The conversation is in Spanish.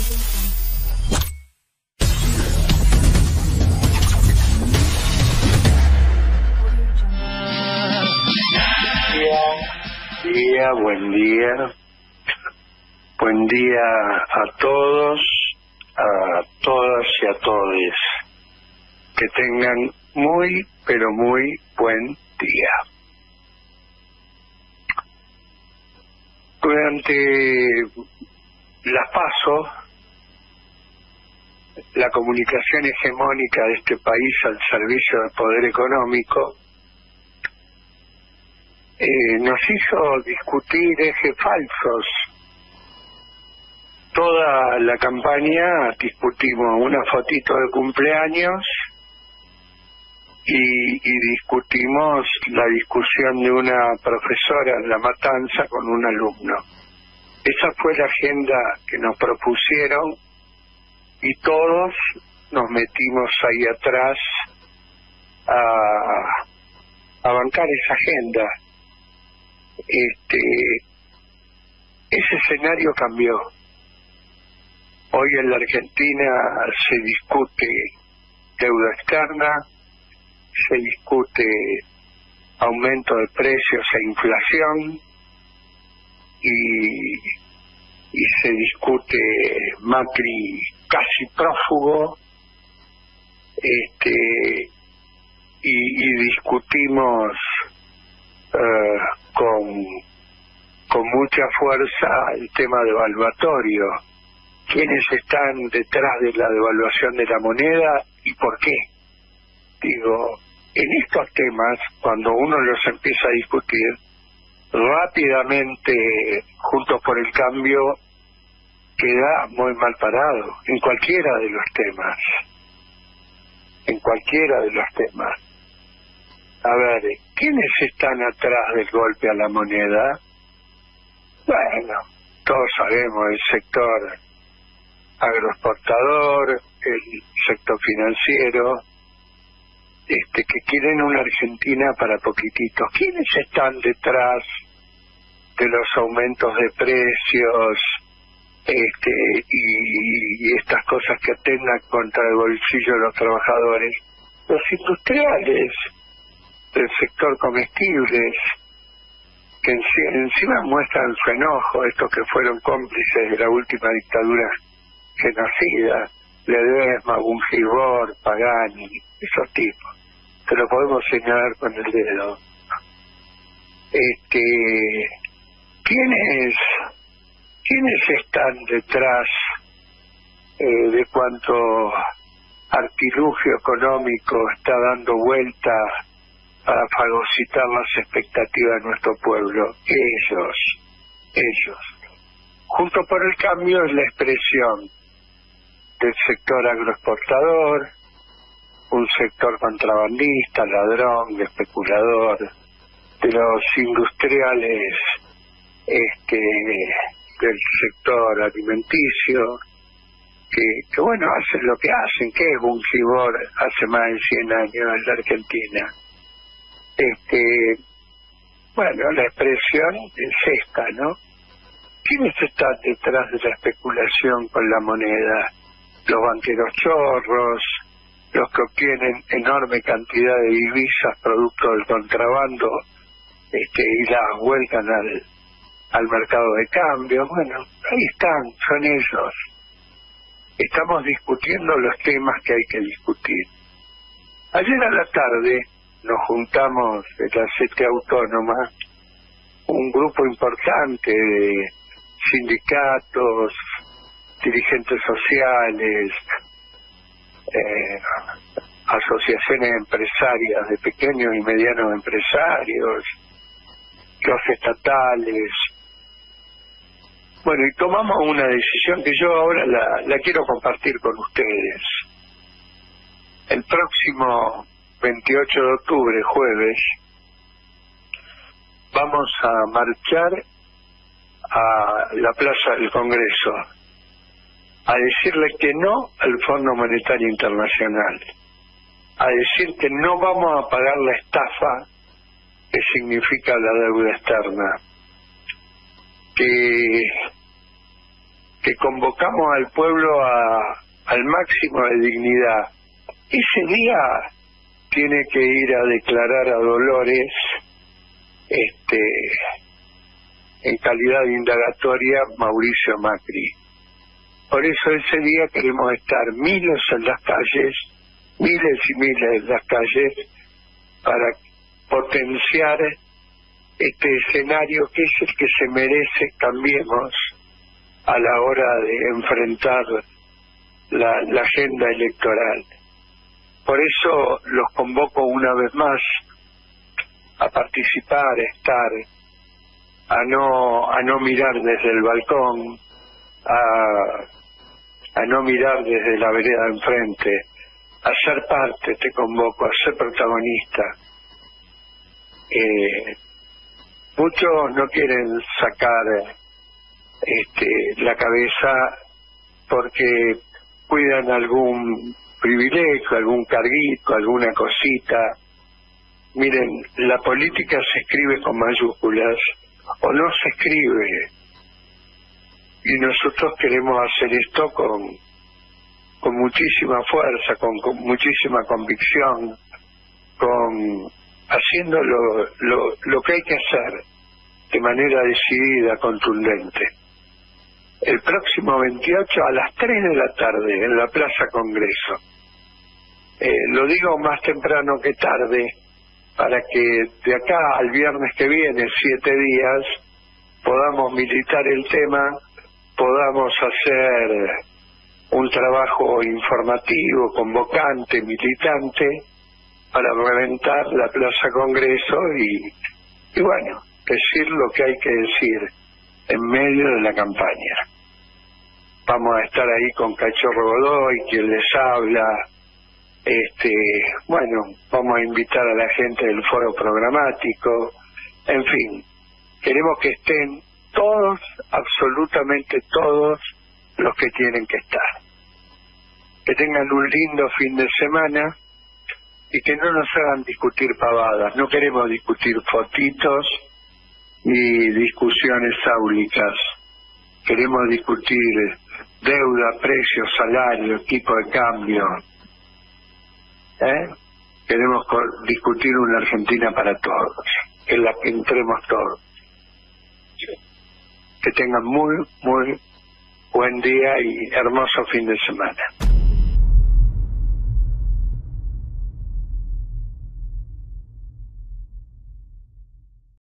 Buen día. Buen día a todos, a todas y a todes. Que tengan muy, pero muy buen día. Durante las PASO, la comunicación hegemónica de este país al servicio del poder económico nos hizo discutir ejes falsos. Toda la campaña discutimos una fotito de cumpleaños y discutimos la discusión de una profesora en La Matanza con un alumno. Esa fue la agenda que nos propusieron y todos nos metimos ahí atrás a bancar esa agenda. Ese escenario cambió. Hoy en la Argentina se discute deuda externa, se discute aumento de precios e inflación y se discute Macri casi prófugo, y discutimos con mucha fuerza el tema devaluatorio. ¿Quiénes están detrás de la devaluación de la moneda y por qué? Digo, en estos temas, cuando uno los empieza a discutir, rápidamente, Juntos por el Cambio queda muy mal parado, en cualquiera de los temas. En cualquiera de los temas. A ver, ¿quiénes están atrás del golpe a la moneda? Bueno, todos sabemos, el sector agroexportador, el sector financiero, que quieren una Argentina para poquititos. ¿Quiénes están detrás de los aumentos de precios y estas cosas que atentan contra el bolsillo de los trabajadores? Los industriales del sector comestibles, que encima muestran su enojo, estos que fueron cómplices de la última dictadura genocida, Ledesma, Bungibor, Pagani, esos tipos. Se lo podemos señalar con el dedo. ¿Quiénes están detrás de cuánto artilugio económico está dando vuelta para fagocitar las expectativas de nuestro pueblo? Ellos. Junto por el Cambio es la expresión del sector agroexportador, un sector contrabandista, ladrón, especulador, de los industriales del sector alimenticio, que bueno, hacen lo que hacen. ¿Qué es Bungibor hace más de 100 años en la Argentina? Bueno, la expresión es esta, ¿no? ¿Quiénes están detrás de la especulación con la moneda? Los banqueros chorros, los que obtienen enorme cantidad de divisas producto del contrabando y las vuelcan al mercado de cambio. Bueno, ahí están, son ellos. Estamos discutiendo los temas que hay que discutir. Ayer a la tarde nos juntamos en la sede autónoma, un grupo importante de sindicatos, dirigentes sociales, asociaciones empresarias de pequeños y medianos empresarios, los estatales. Bueno, y tomamos una decisión que yo ahora la quiero compartir con ustedes. El próximo 28 de octubre, jueves, vamos a marchar a la Plaza del Congreso a decirle que no al Fondo Monetario Internacional, a decir que no vamos a pagar la estafa que significa la deuda externa, que que convocamos al pueblo al máximo de dignidad. Ese día tiene que ir a declarar a Dolores, en calidad de indagatoria, Mauricio Macri. Por eso ese día queremos estar miles en las calles, miles y miles en las calles, para potenciar este escenario que es el que se merece Cambiemos a la hora de enfrentar la agenda electoral. Por eso los convoco una vez más a participar, a estar, a no mirar desde el balcón, a no mirar desde la vereda enfrente, a ser parte, te convoco, a ser protagonista. Muchos no quieren sacar la cabeza porque cuidan algún privilegio, algún carguito, alguna cosita. Miren, la política se escribe con mayúsculas o no se escribe, y nosotros queremos hacer esto con muchísima fuerza, con muchísima convicción, haciendo lo que hay que hacer de manera decidida, contundente. El próximo 28 a las 3 de la tarde en la Plaza Congreso. Lo digo más temprano que tarde para que de acá al viernes que viene, 7 días, podamos militar el tema, podamos hacer un trabajo informativo, convocante, militante, para reventar la Plaza Congreso y bueno, decir lo que hay que decir en medio de la campaña. Vamos a estar ahí con Cachorro Godoy, quien les habla. Bueno, vamos a invitar a la gente del foro programático. En fin, queremos que estén todos, absolutamente todos, los que tienen que estar. Que tengan un lindo fin de semana y que no nos hagan discutir pavadas. No queremos discutir fotitos ni discusiones áulicas. Queremos discutir deuda, precios, salario, tipo de cambio. Queremos discutir una Argentina para todos, en la que entremos todos. Que tengan muy, muy buen día y hermoso fin de semana.